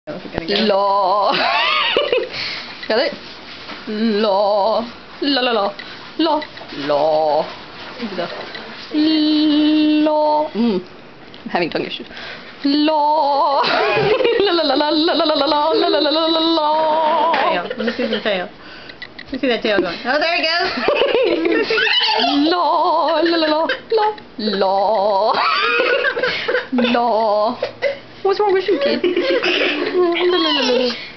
La. Got it? La. La la la. La. La. La. I'm having tongue issues. La. La la la la la la la la la la la la la la. Tail. Let me see the tail. Let me see that tail going. Oh, there it goes. La la la la la la. La. What's wrong with you, kid? La la la la.